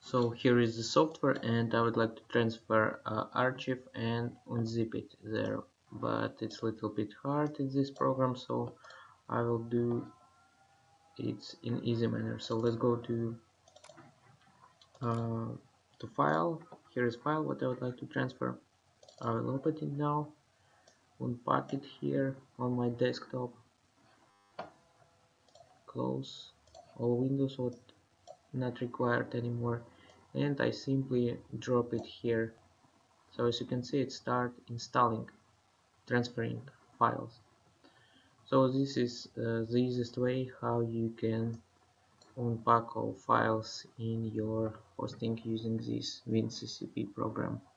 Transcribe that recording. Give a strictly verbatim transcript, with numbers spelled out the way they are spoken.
So here is the software, and I would like to transfer uh, archive and unzip it there, but it's a little bit hard in this program, so I will do it in easy manner. So let's go to uh, to file. Here is file what I would like to transfer. I will open it now, unpack it here on my desktop, close all windows what not required anymore, and I simply drop it here. So as you can see, it start installing, transferring files. So this is uh, the easiest way how you can unpack all files in your hosting using this WinSCP program.